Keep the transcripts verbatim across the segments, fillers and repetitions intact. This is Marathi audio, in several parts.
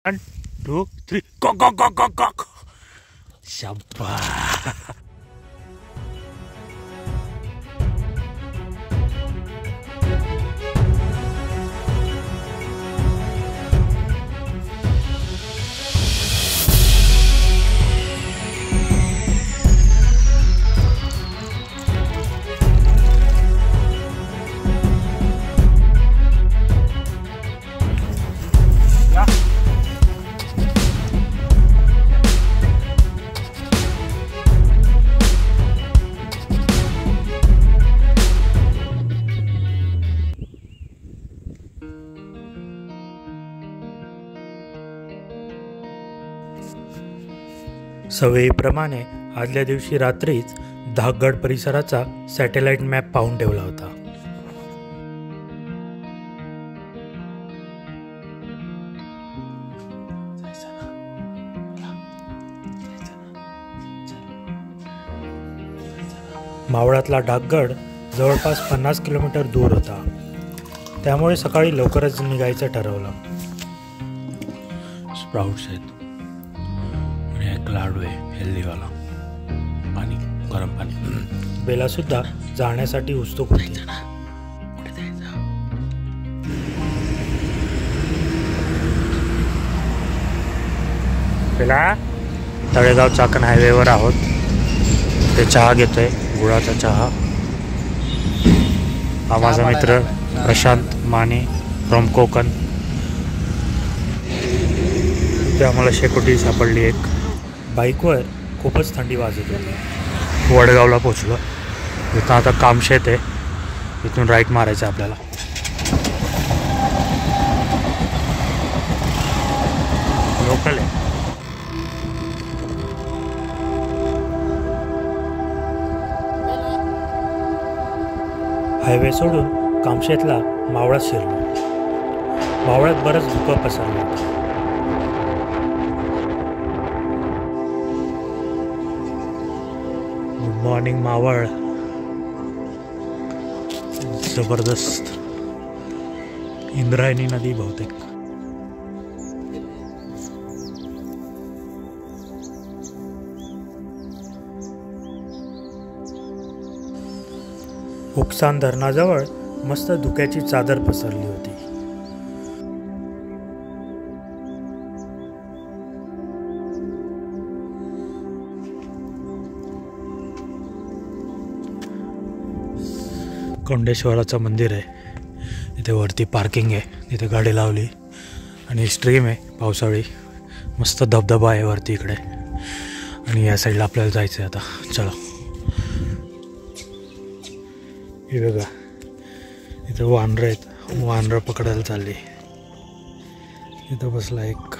One, two, three, go, go, go, go, go. Shabba. सवयीप्रमाणे आदल्या दिवशी रात्रीच धाकगड परिसराचा सॅटेलाइट मॅप पाहून ठेवला होता. मावळातला डाकगड जवळपास पन्नास किलोमीटर दूर होता, त्यामुळे सकाळी लवकरच निघायचं ठरवलं. स्प्राउट्स आहेत, एक लाडू आहे हेल्दीवाला, पाणी गरम पाणी. बेला सुद्धा जाण्यासाठी उत्सुक होती. बेला, तळेगाव चाकण हायवेवर आहोत. ते चहा घेतोय, गुळाचा चहा. हा माझा मित्र प्रशांत माने फ्रॉम कोकण. ते आम्हाला शेकोटी सापडली एक. बाईकवर खूपच थंडी वाजत होती. वडगावला पोचलो. इथं आता कामशेत आहे, इथून राईट मारायचं आपल्याला. लोकल आहे. हायवे सोडून कामशेतला मावळात शिरलो. मावळात बरंच धुकं पसरलं होतं. मॉर्निंग मावळ जबरदस्त. इंद्रायणी नदी बहुतेक. उपसान धरणाजवळ मस्त धुक्याची चादर पसरली होती. कोंडेश्वराचं मंदिर आहे. इथे वरती पार्किंग आहे, तिथे गाडी लावली आणि स्ट्रीम आहे पावसाळी. मस्त धबधबा आहे वरती इकडे. आणि या साईडला आपल्याला जायचं आहे आता. चलो. हे बघा, इथे वानरं आहेत. वानरं पकडायला चालली. इथं बसला एक.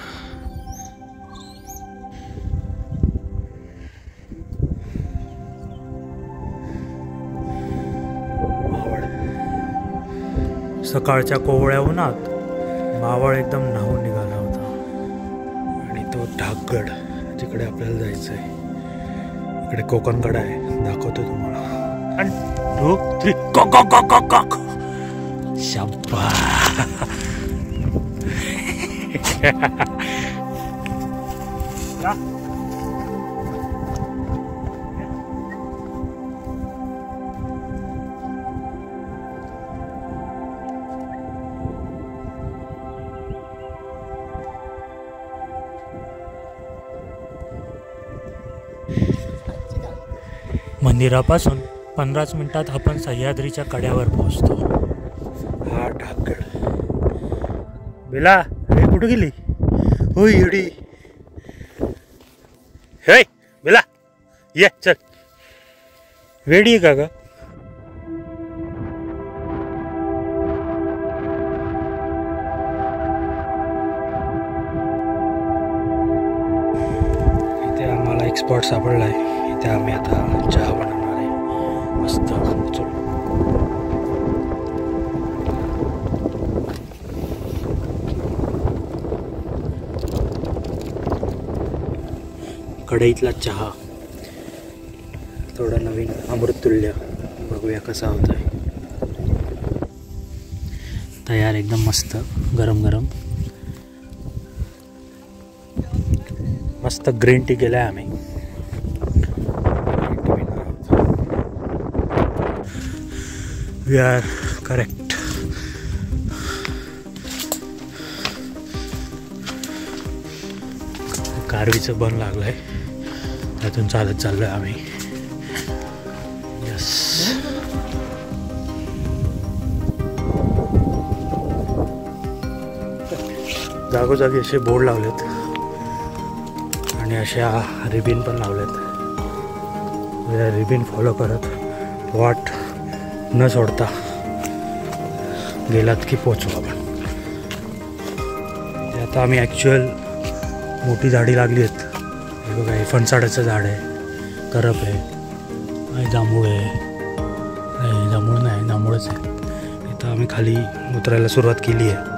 सकाळच्या कोवळ्या उन्हात मावळ एकदम न्हावून निघाला होता. आणि तो ढाकगड जिकडे आपल्याला जायचं आहे, इकडे कोकणगड आहे, दाखवतो तुम्हाला. One two three, go go go go go. शाब्बा. मंदिरापासून पंधराच मिनिटात आपण सह्याद्रीच्या कड्यावर पोहोचतो. हा ढाकगड. बेला, हे कुठं गेली? हो येडी. हे बेला, ये चल. वेडी आहे का ग? इथे आम्हाला एक स्पॉट सापडला आहे. इथे आम्ही आता चहा बनवणार आहे. मस्त. कढईतला चहा थोडा नवीन अमृततुल्य. बघूया कसा होता है. तयार एकदम मस्त गरम गरम. मस्त ग्रीन टी केलाय आम्ही. We are correct. कारवीचं बन लागलंय, त्यातून चालत चाललोय आम्ही. यस. जागोजागी असे बोर्ड लावलेत आणि अशा रिबिन पण लावलेत. रिबिन फॉलो करत वाट न सोडता गेलात की पोचू आपण. आता आम्ही ॲक्च्युअल मोठी झाडी लागली आहेत. हे बघा, हे फणसाडाचं झाड आहे, करप आहे आणि जांभूळ आहे. नाही, जांभूळ नाही, जांभूळच आहे. इथं आम्ही खाली उतरायला सुरुवात केली आहे.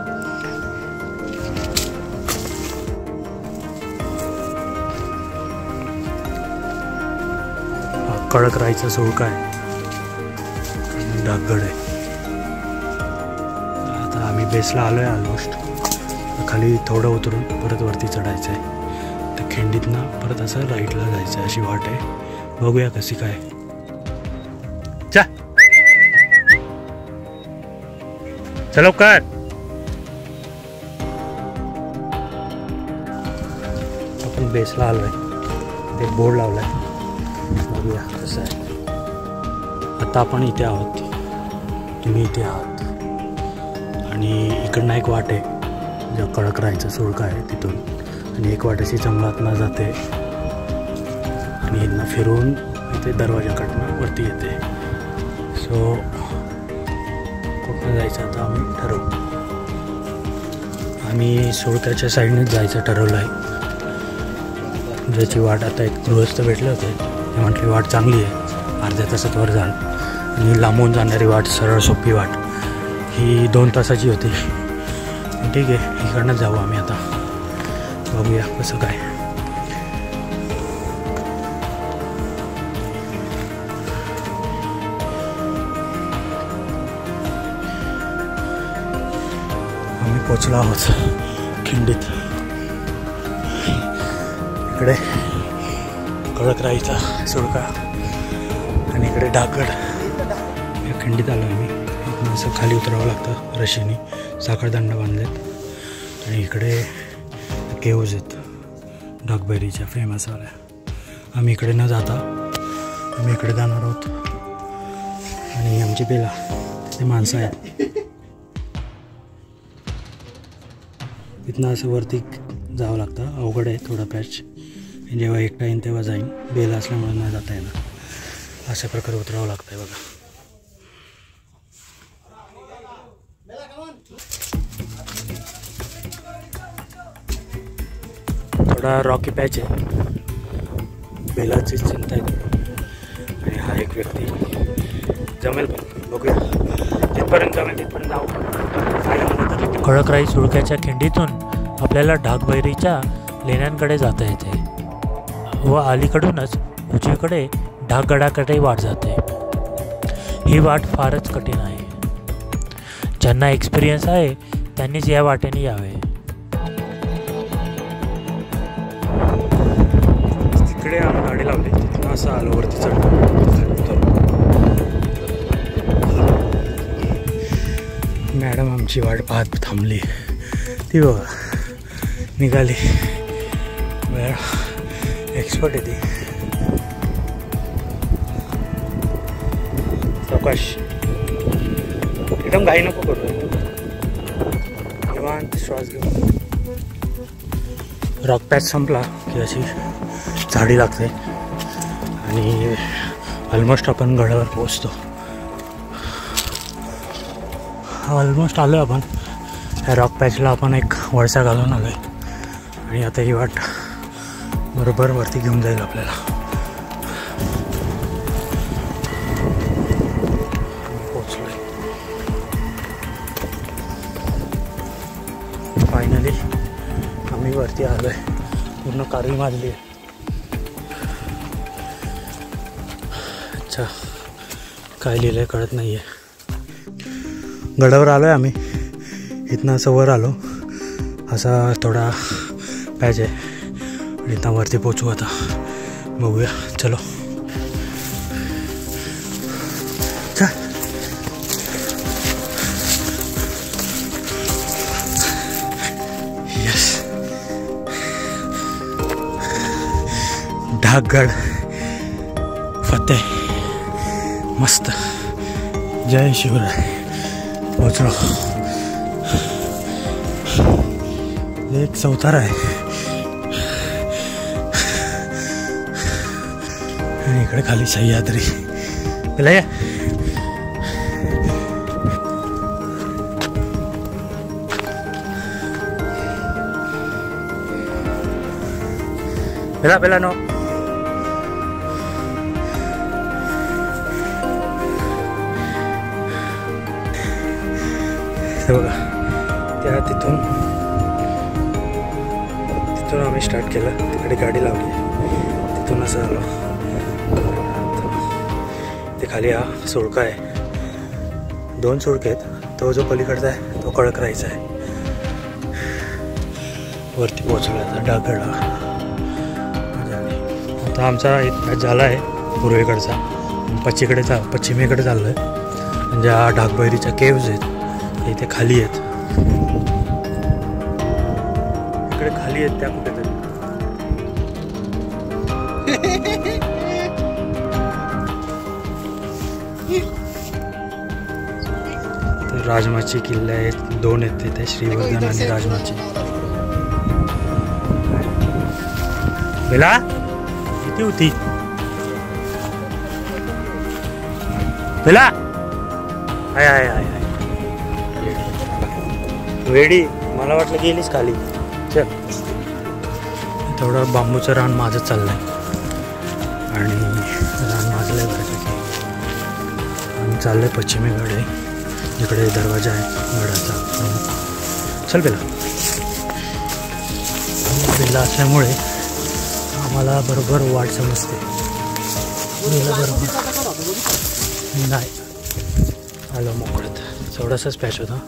कडक राहायचा सुळका आहे, डागगड आहे. आता आम्ही बेसला आलो आहे ऑलमोस्ट. खाली थोडं उतरून परत वरती चढायचं आहे. तर खिंडीतनं परत असं राईटला जायचं आहे, अशी वाट आहे. बघूया कशी काय. चा चलो कर. आपण बेसला आलो आहे, ते बोर्ड लावला आहे. बघूया कसं आहे. आता आपण इथे आहोत, तुम्ही इथे आहात आणि इकडनं एक वाट आहे ज्या कडक राहायचं सुळका आहे तिथून, आणि एक वाट अशी जंगलातनं जाते आणि इथनं फिरून इथे दरवाजाकडनं वरती येते. सो कुठनं जायचं आता आम्ही ठरवू. आम्ही सुळक्याच्या साईडनेच जायचं ठरवलं आहे. ज्याची वाट आता एक गृहस्थ भेटले होते, ते म्हटली वाट चांगली आहे, अर्ध्या तासात वर जाल. आणि लांबून जाणारी वाट, सरळ सोपी वाट, ही दोन तासाची होती. ठीक आहे, इकडनं जाऊ आम्ही आता. बघूया कसं काय. आम्ही पोचलो आहोत खिंडीत. इकडे कडक राहायचा सुळका आणि इकडे डागगड. या खिंडीत आलो आम्ही. असं खाली उतरावं लागतं रशीने, साखळदंड बांधलेत. आणि इकडे केव्ज आहेत ढगबैरीच्या फेमसवाल्या. आम्ही इकडे न जाता आम्ही इकडे जाणार आहोत. आणि आमची बेला ते माणसं आहेत. इथनं असं वरती जावं लागतं, अवघड आहे थोडा पॅच. जेव्हा एकटा येईन तेव्हा जाईन, बेला असल्यामुळे नाही जाता येणार. अशा प्रकारे उतरावं लागतं आहे बघा. थोडा रॉकी पॅच आहे, बेलाची चिंता आहे. आणि हा एक व्यक्ती जमेल पण बघूया, तिथपर्यंत जमेल तिथपर्यंत जाऊ. कडकराई सुळक्याच्या खिंडीतून आपल्याला ढाकबैरीच्या लेण्यांकडे जाता येते व अलीकडूनच उजवीकडे ढाकगडाकडे वाट जाते. ही वाट फारच कठीण आहे. ज्यांना एक्सपिरियन्स आहे त्यांनीच या वाटेने यावे. तिकडे आम्ही गाडी लावली, तिथून असं आलो वरती चढ. मॅडम आमची वाट पाहत थांबली. ती बघा निघाली, एक्सपर्ट आहे ती. प्रकाश एकदम घाई नको करू, निवांत श्वास घेऊन. रॉक पॅच संपला की अशी झाडी लागते आणि ऑलमोस्ट आपण गडावर पोहोचतो. ऑलमोस्ट आलो आपण. ह्या रॉक पॅचला आपण एक वळसा घालून आलो आहे आणि आता ही वाट बरोबर वरती घेऊन जाईल आपल्याला. पोचलोय फायनली. आम्ही वरती आलो आहे. पूर्ण कारवी मारली आहे. अच्छा, काय लिहिलं आहे कळत नाही आहे. गडावर आलो आहे आम्ही. इथनं असं वर आलो, असा थोडा पॅच आहे इथं वरती पोचू आता, बघूया. चलो चल. यस, ढाकगड फतेह. मस्त. जय शिवराय. पोचलो. एक चौतारा आहे आणि इकडे खाली सह्याद्री. पेला या. पेला पेला नो. बघा त्या तिथून तिथून आम्ही स्टार्ट केलं. तिकडे गाडी लावली, तिथून असं आलो. ते खाली हा सुळका आहे, दोन सुळके आहेत. तो जो पलीकडचा आहे तो कडक राहायचा आहे. वरती पोहोचलो आता ढाकगडला. आता आमचा इतका झाला आहे पूर्वेकडचा, पश्चिमेकडे चा पश्चिमेकडे चाललो आहे. म्हणजे हा ढाकबैरीच्या केव्ज आहेत, इथे खाली आहेत. इकडे खाली आहेत त्या कुठेतरी. तर राजमाची किल्ले आहेत, दोन आहेत तिथे, श्रीवर्धन आणि राजमाची. बेला किती होती बेला? आहे आहे आहे वेडी. मला वाटलं गेलीच खाली. चल. तेवढं बांबूचं रान माझं चाललंय आणि रान माझं बऱ्यापैकी. आम्ही चाललंय पश्चिमेकडे, जिकडे दरवाजा आहे गडाचा. चल बेला. बेला असल्यामुळे आम्हाला बरोबर वाट समजते. बरोबर नाही आलो मोकळत. थोडासाच पॅच होता.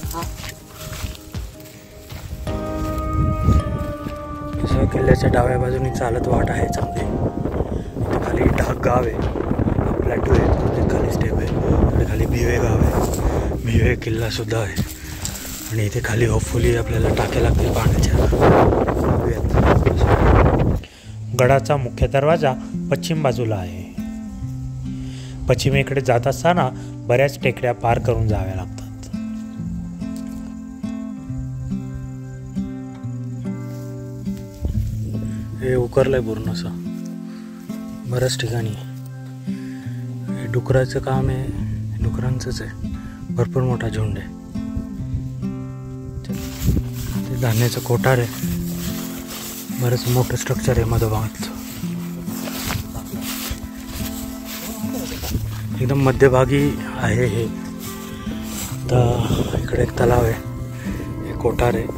किल्ल्याच्या डाव्या बाजूने चालत वाट आहे चांगली. खाली ढाक गाव आहे, प्लॅटू आहे, तिथे खाली स्टेप आहे. तिथे खाली भिवे गाव आहे, भिवे किल्ला सुद्धा आहे. आणि इथे खाली होपफुली आपल्याला टाक्या लागतील पाण्याच्या. गडाचा मुख्य दरवाजा पश्चिम बाजूला आहे. पश्चिमेकडे जात असताना बऱ्याच टेकड्या पार करून जाव्या लागतात. हे उकरलंय पूर्ण असं बऱ्याच ठिकाणी. हे डुकराचं काम आहे, डुकरांचंच आहे. भरपूर मोठा झुंड आहे. ते धान्याचं कोठार आहे, बरंच मोठं स्ट्रक्चर आहे मधोभागात. एकदम मध्यभागी आहे हे. तर इकडे एक तलाव आहे, हे कोठार आहे.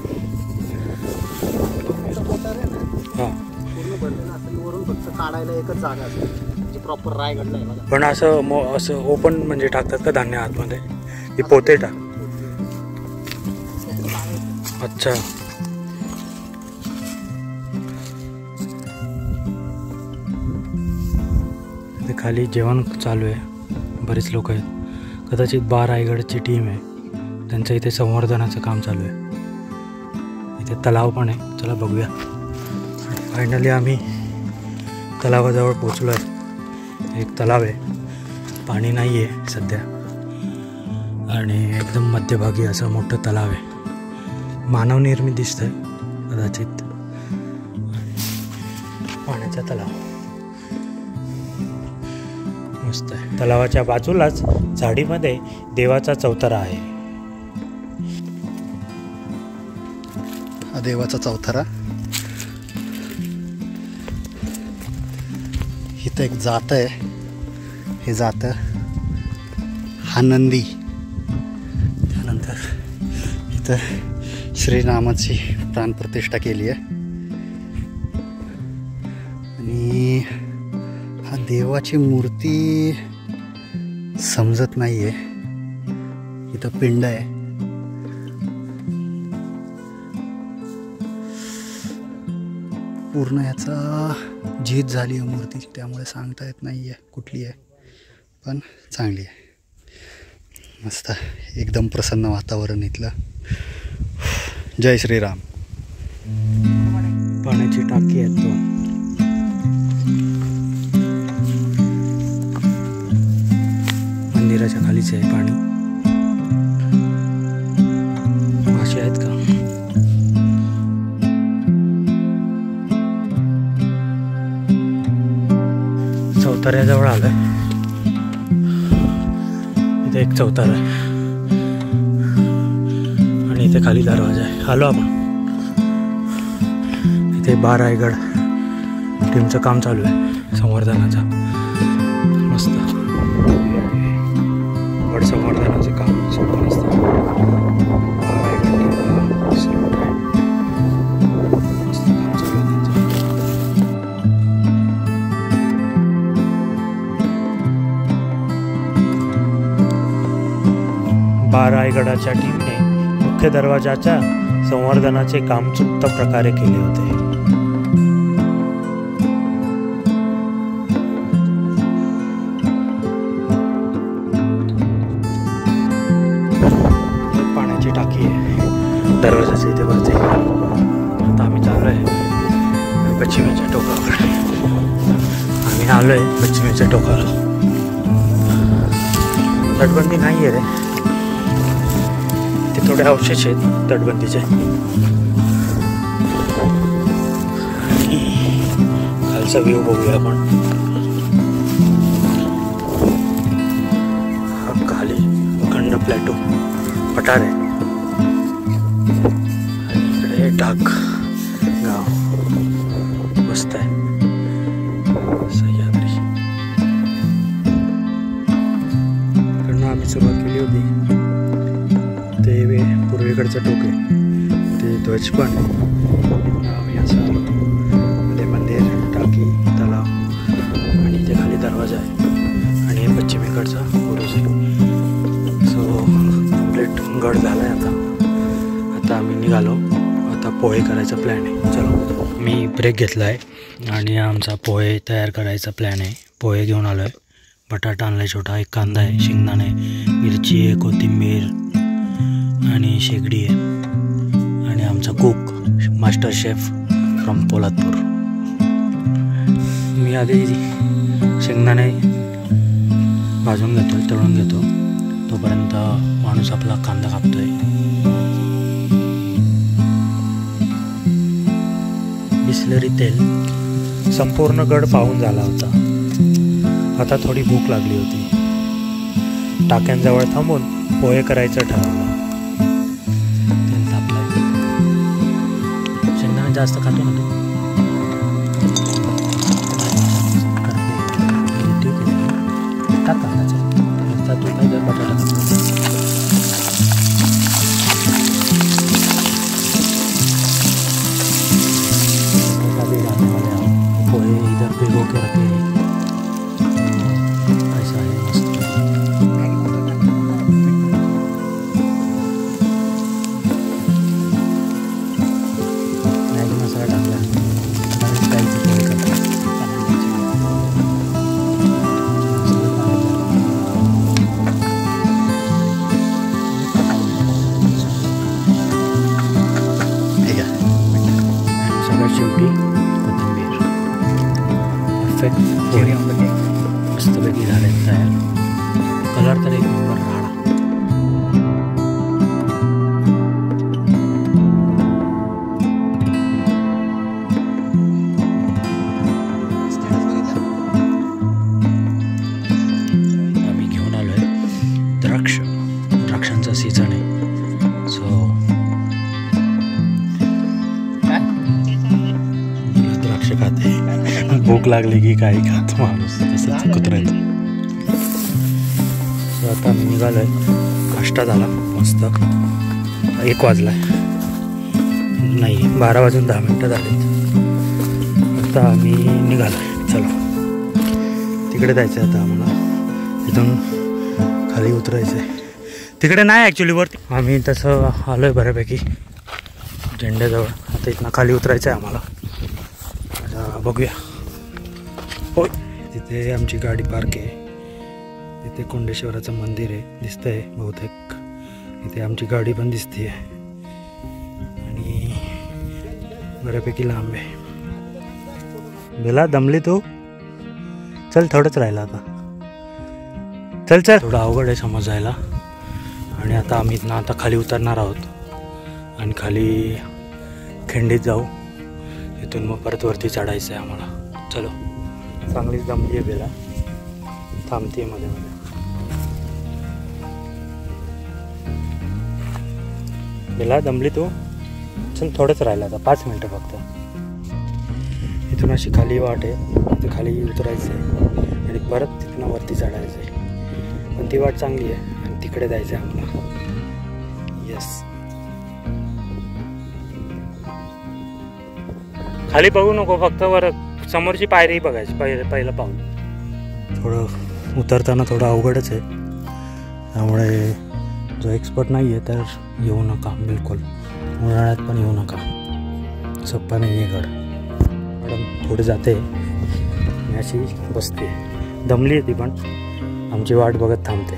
काढायला एकच जागा असते, प्रॉपर रायगडला आहे बघा. पण असं असं ओपन म्हणजे टाकतात का धान्य आतमध्ये? ती पोते टाक. अच्छा. ते खाली जेवण चालू आहे, बरेच लोक आहेत. कदाचित बा रायगडची टीम आहे, त्यांचं इथे संवर्धनाचं काम चालू आहे. इथे तलाव पण आहे, चला बघूया. फायनली आम्ही तलावाजवळ पोचलो आहे. एक तलाव आहे, पाणी नाही आहे सध्या, आणि एकदम मध्यभागी असं मोठं तलाव आहे. मानवनिर्मित दिसतंय कदाचित. पाण्याचा तलाव मस्त आहे. तलावाच्या बाजूलाच झाडीमध्ये देवाचा चौथरा आहे. हा देवाचा चौथरा. इथं एक जात आहे, हे जात हा नंदी. त्यानंतर इथं श्रीरामाची प्राणप्रतिष्ठा केली आहे. आणि हा देवाची मूर्ती समजत नाही आहे. इथं पिंड आहे. पूर्ण याचा झीज झाली आहे मूर्तीची, त्यामुळे सांगता येत नाही आहे कुठली आहे, पण चांगली आहे. मस्त एकदम प्रसन्न वातावरण इथलं. जय श्रीराम. पाण्याची टाकी आहे दोन. मंदिराच्या खालीच आहे पाणी. मासे आहेत का? चौताऱ्याजवळ आलोय. इथे एक चौतारा आहे आणि इथे खाली दरवाजा आहे. आलो आपण. इथे बा रायगड टीमचं काम चालू आहे संवर्धनाचं. मस्त गड संवर्धनाचं काम सोपं नसतं. बा रायगड टीमला सलूट आहे. मस्त काम चालू आहे त्यांचं. बा रायगडाच्या टीमने मुख्य दरवाजाच्या संवर्धनाचे काम चुक्त प्रकारे केले होते. पाण्याची टाकी आहे दरवाजाच्या इथे वरती. आता आम्ही चाललोय पश्चिमेच्या टोकावर. आम्ही आलोय पश्चिमेच्या टोकावर. तटबंदी नाही आहे रे, ते थोडे अवशेष आहेत तटबंदीचे. खालचा व्ह्यू बघूया आपण. हा खाली अखंड प्लॅटो पठार आहे आणि इकडे डाक गाव. मस्त आहे. सह्याद्री इकडनं आम्ही सुरुवात केली होती. ते पूर्वेकडचं टोक आहे, ते ध्वज पण आम्ही असं आलो. मध्ये मंदिर, टाकी, तलाव आणि इथे खाली दरवाजा आहे आणि हे पश्चिमेकडचा बुरुज आहे. सो कम्प्लीट गड झाला आहे. आता आता आम्ही निघालो. आता पोहे करायचा प्लॅन आहे. चलो. मी ब्रेक घेतला आहे आणि आमचा पोहे तयार करायचा प्लॅन आहे. पोहे घेऊन आलो आहे. बटाटा आणला आहे छोटा, एक कांदा आहे, शेंगदाणे, मिरची आहे, कोथिंबीर आणि शेगडी आहे आणि आमचा cook master chef from Poladpur. मी आधी शेंगदाणे भाजून घेतो, तळून घेतो. तोपर्यंत माणूस आपला कांदा कापतोय. बिस्लरी तेल. संपूर्ण गड पाहून झाला होता. आता थोडी भूक लागली होती. टाक्यांजवळ थांबून पोहे करायचं ठरवलं. शेंगदाणे जास्त खातो ना तू? टाक कांदा. तू काय बटाटा पोहे इधर भिगो के रखे. ऐसा है मस्त. मैगी मसाला डाल सगळ्यात शेवटी कोथिंबीर. परफेक्ट पोहे मस्तपैकी झाले तयार. कलर तर एक नंबर राहणार. आम्ही घेऊन आलोय द्राक्ष. द्राक्षांचा सीझन आहे. सो द्राक्ष खाते. भूक लागली की काही खात माणूस, तसंच कुत्र्याचं. सो आता आम्ही निघालोय. नाश्ता झाला मस्त. एक वाजला नाही, बारा वाजून दहा मिनटं झालीत. आता आम्ही निघालोय. चलो तिकडे जायचं आहे आता आम्हाला. इथून खाली उतरायचं आहे. तिकडे नाही ॲक्च्युली वरती. आम्ही तसं आलो आहे बऱ्यापैकी झेंड्याजवळ. आता इथनं खाली उतरायचं आहे आम्हाला. बघूया. होय, तिथे आमची गाडी पार्क आहे. तिथे कोंडेश्वराचं मंदिर आहे दिसतंय बहुतेक. इथे आमची गाडी पण दिसते आणि बऱ्यापैकी लांब आहे. बेला दमली तू? चल थोडंच राहिलं आता. चल चल. थोडं अवघड आहे समजायला. आणि आता आम्ही ना आता खाली उतरणार आहोत आणि खाली खिंडीत जाऊ. इथून मग परत वरती चढायचं आहे आम्हाला. चलो. चांगलीच दमली आहे बेला. थांबते मध्ये मध्ये. बेला दमली तू? चल थोडंच राहिलं आता, पाच मिनटं फक्त. इथून अशी खाली वाट आहे, तिथे खाली उतरायचं आहे आणि परत तिथून वरती चढायचं आहे. पण ती वाट चांगली आहे आणि तिकडे जायचं आहे आम्हाला. येस. खाली बघू नको, फक्त वर समोरची पायरी बघायची. पहिले पहिलं पाऊल. थोडं उतरताना थोडं अवघडच आहे, त्यामुळे जो एक्सपर्ट नाही आहे तर येऊ नका बिलकुल. उन्हाळ्यात पण येऊ नका. सोप्पा नाही आहे गड. मॅडम पुढे जाते मी अशी बसते. दमली आहे ती पण आमची वाट बघत थांबते.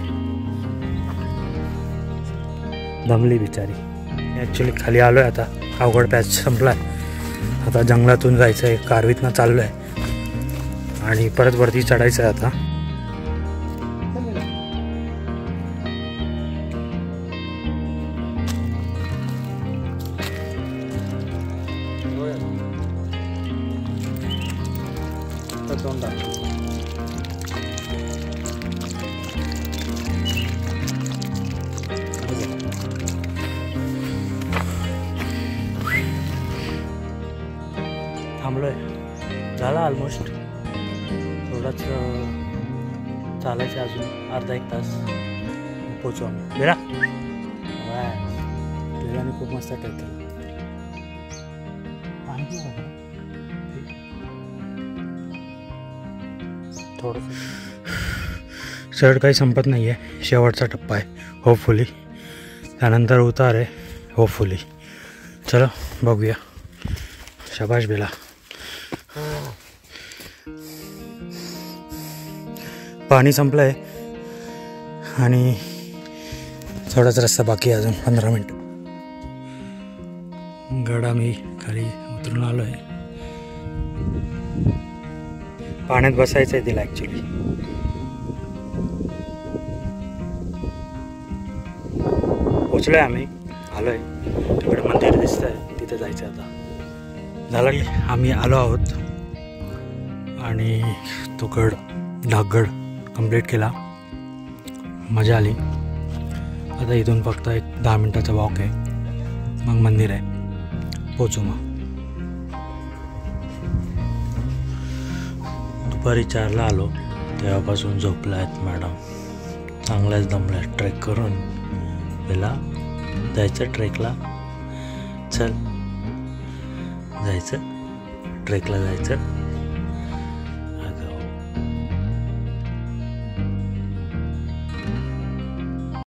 दमली बिचारी. ॲक्च्युली खाली आलो आहे आता. अवघड पॅच संपला आहे. आता जंगलातून जायचं आहे. कारवीतनं चाललो आहे आणि परत वरती चढायचं आहे आता. थांबलोय. झाला ऑलमोस्ट. थोडंच चालायचं अजून अर्धा एक तास पोचू आम्ही. बेरा बेराने खूप मस्त ट्रेक केला. थोडंसं चढ काही संपत नाही आहे. शेवटचा टप्पा आहे होपफुली. त्यानंतर उतार आहे होपफुली. चलो बघूया. शाबाश बेला. पाणी संपलं आहे आणि थोडाच रस्ता बाकी आहे अजून. पंधरा मिनटं. गड आम्ही खाली उतरून आलो आहे. पाण्यात बसायचं आहे तिला ॲक्च्युली. पोचलो आहे आम्ही. आलो आहे. तिकडे मंदिर दिसतं आहे, तिथे जायचं आता. झालं की आम्ही आलो आहोत आणि तो गड ढाकगड कंप्लीट केला. मजा आली. आता इथून फक्त एक दहा मिनटाचा वॉक आहे, मग मंदिर आहे. पोचू मग. दुपारी चारला आलो तेव्हापासून झोपला आहेत मॅडम. चांगल्याच दमल्या ट्रेक करून. पहिला जायचं ट्रेकला. चल जायचं ट्रेकला जायचं.